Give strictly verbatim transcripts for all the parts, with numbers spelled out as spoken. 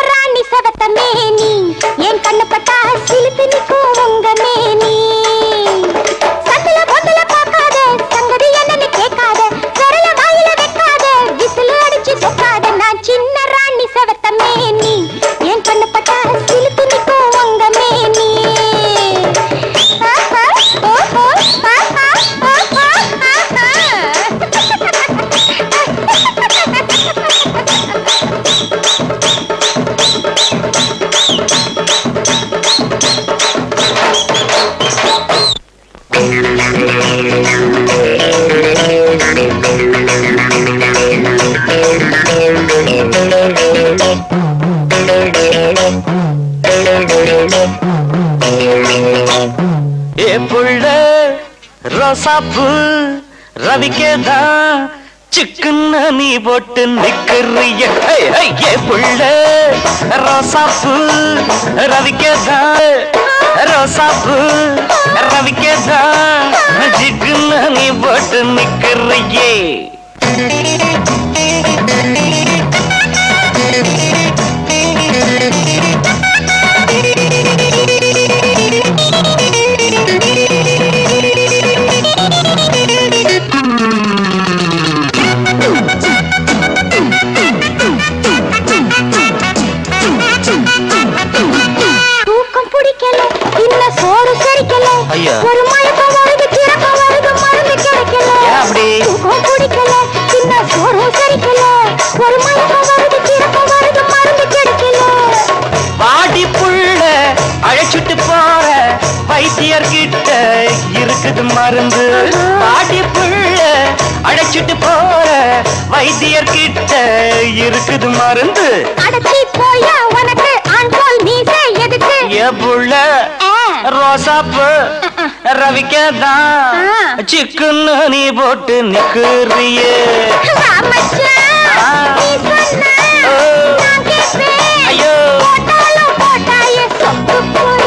ராணி சவத்த மேனி என் கண்ணு பட்டா சிலுத்து நிக்கும் உங்க மேனி சந்தல பொந்தல பார்க்காத சங்கதி என்னன்னு கேட்காத விரல வாயில வைக்காத விசில் அடிச்சு சொக்காத நான் சின்ன ராணி சவத்த மேனி என் கண்ணு பட்டா சிலுத்து நிக்கும் உங்க மேனி ஆஹா ஓஹோ ஆஹா ஆஹா ஆஹா ए पुள்ள ரோசாப்பூ ரவிக்கேதா சிக்கன நீ போட்டு நிக்கிறிய ஏ புள்ள ரோசாப்பூ ரவிக்கேதா ரோசாப்பூ ரவிக்கேதா சிக்கன நீ போட்டு நிக்கிறியே தூக்கம் பிடிக்கல இன்ன சோறு சரிக்கல ஒரு மயக்கம் வருது கிறக்கம் வருது மருந்து கிடைக்கல அப்படி தூக்கம் பிடிக்கல இன்ன சோறு சரிக்கல ஒரு மயக்கம் வருது கிறக்கம் வருது மருந்து கிடைக்கல பாடி புள்ள அழைச்சிட்டு போற வைத்தியர் கிட்ட இருக்குது மருந்து பாடி புள்ள அழைச்சிட்டு போற வைத்தியர் கிட்ட இருக்குது மருந்து அடச்சி போயா உனக்கு ஆண் போல் மீசை எதுக்கு ஏ புள்ள ரோசாப்பு ரவிக்கேதா சிக்கன்னு நீ போட்டு நிக்கிறியே ஐயோ போட்டாயே சொப்பு போய்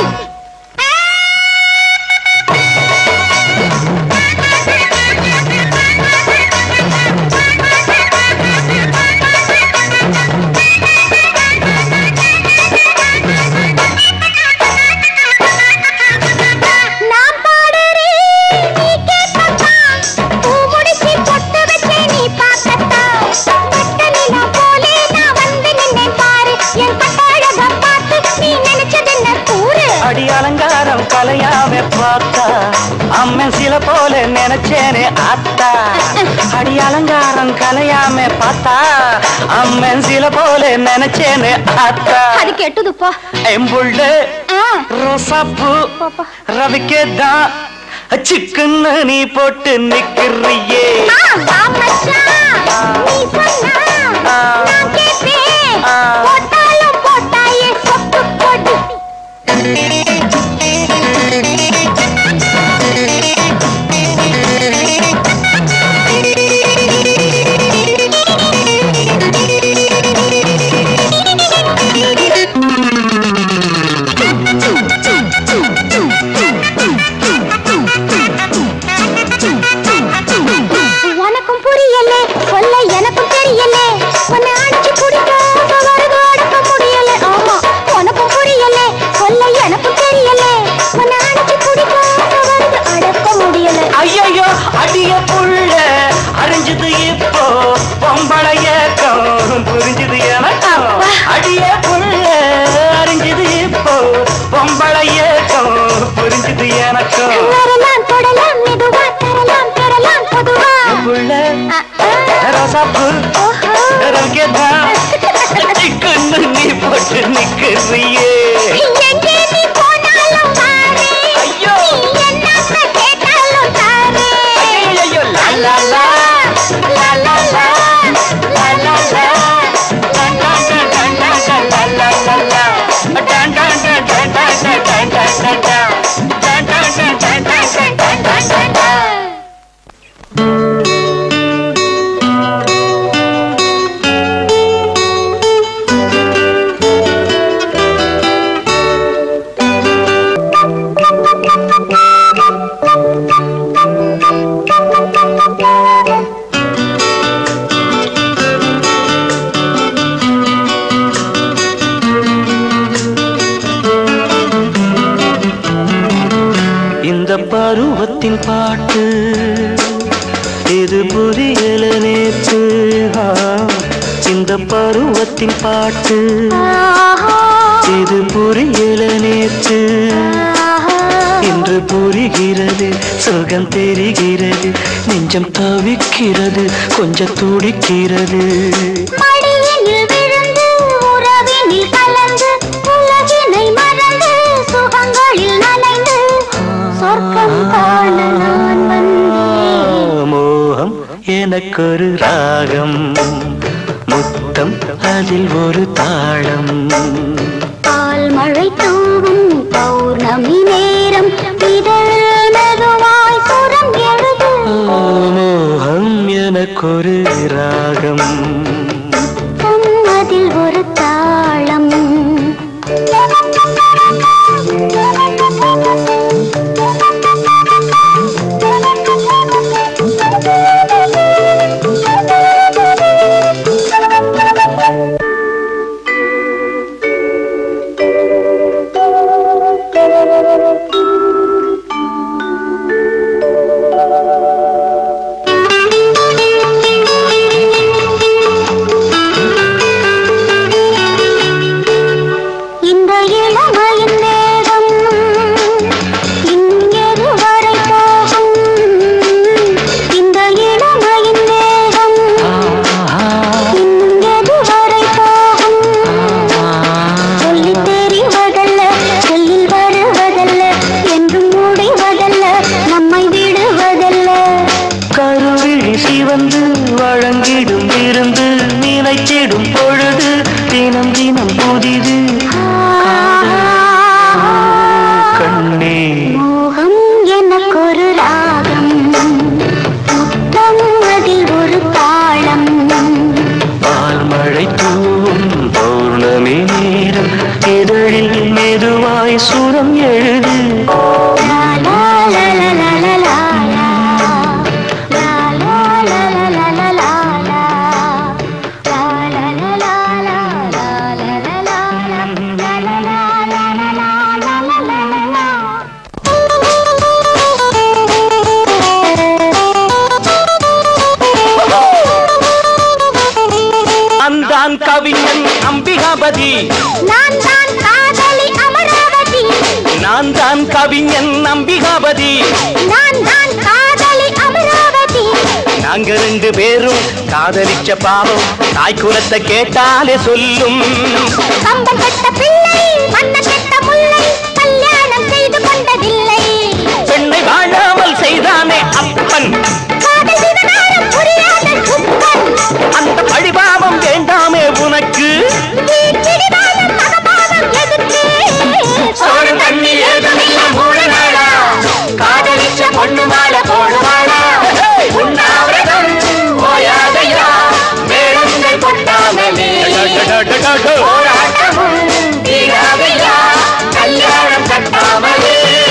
அடி அலங்காரம் கலையாம பார்த்தா அம்மன் சில போல நினைச்சேனே ஆத்தா அடி அலங்காரம் கலையாம பார்த்தா அம்மன் சில போல நினைச்சேனே ஆத்தா அது கெட்டது போ எம்புள்ள ரோசாப்பூ ரவிக்கேதா சிக்கன்னு நீ போட்டு நிக்கிறியே போட்டாலும் போட்டாயே சொப்பு போட்டு உனக்கும் புரியல சொல்ல எனக்கும் தெரியல உன்னை அடிச்சு குடிக்க வருது அடக்க முடியல ஆமா உனக்கும் புரியல சொல்ல எனக்கும் தெரியல உன்னை அடிச்சு குடிக்க வருது அடக்க முடியல ஐயோ அடிய புள்ள அறிஞ்சது இப்போ பொம்பளையக்கம் புரிஞ்சது எனக்கும் அடிய புள்ள அறிஞ்சது இப்போ பொம்பளையக்கம் புரிஞ்சது எனக்கும் வரலாம் தொடலாம் மெதுவா தரலாம் பெறலாம் பொதுவா புள்ள ரோசாப்பூ ரவிக்கேதா சிக்கன்னு நீ போட்டு நிக்கிறியே எங்கே நீ போனாலும் வாரே ஐயோ என்ன கேட்டாலும் தாரே ஐயோ லா லா லா லா லா லா லா லா லா பருவத்தின் பாட்டு இது புரியல நேற்று இந்த பருவத்தின் பாட்டு இது புரியல நேற்று இன்று புரிகிறது சுகம் தெரிகிறது நெஞ்சம் தவிக்கிறது கொஞ்சம் துடிக்கிறது மோகம் எனக்கொரு ராகம் முத்தம் அதில் ஒரு தாளம் பால் மழை தூவும் பௌர்ணமி நேரம் இதழ் மெதுவாய் சுரம் எழுது மோகம் எனக்கொரு ராகம் முத்தம் அதில் ஒரு தாளம் கவிஞன் அம்பிகாபதி நான் தான் காதலி அமராவதி நான் தான் கவிஞன் அம்பிகாபதி நான் தான் காதலி அமராவதி நாங்க ரெண்டு பேரும் காதலிச்ச பாவம் தாய் குலத்தை கேட்டாலே சொல்லும் கம்பம் கட்ட பிள்ளை மண்ண கெட்ட முல்லை கல்யாணம் செய்து கொண்டதில்லை பெண்ணை வாழாமல் செய்தானே அப்பன் காதல் விவகாரம் புரியாத குப்பன் அந்த பழிபாவம் வேண்டாமே உனக்கு பிடிவாதம் மகபாவம் எதுக்கு சோறு தண்ணி ஏதுமில்ல மூணு நாளா காதலிச்ச பொண்ணு மாலை போடுவாளா உண்ணாவிரதம் ஓயாதையா மேளங்கள் கொட்டாமலே போராட்டமும் தீராதையா கல்யாணம் கட்டாமலே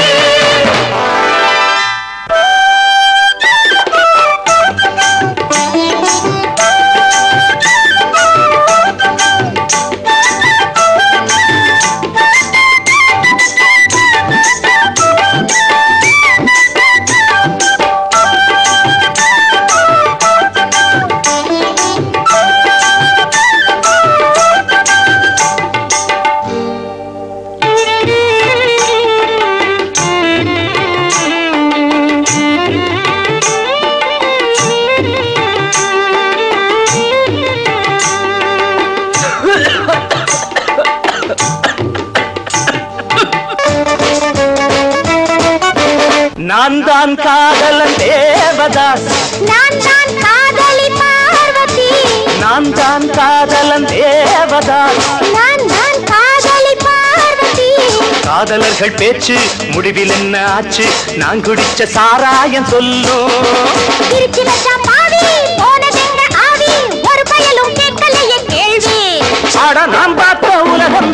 நான் தான் காதலன் தேவதாஸ் நான் தான் காதலி பார்வதி நான் தான் காதலன் தேவதாஸ் நான் தான் காதலி பார்வதி காதலர்கள் பேச்சு முடிவில் என்ன ஆச்சு நான் குடிச்ச சாராயம் சொல்லும் திருச்சி வச்சா பாவி போனதெங்க ஆவி ஒரு பயலும் கேட்கலையே கேள்வி ஆட நான் பார்த்த உலகம்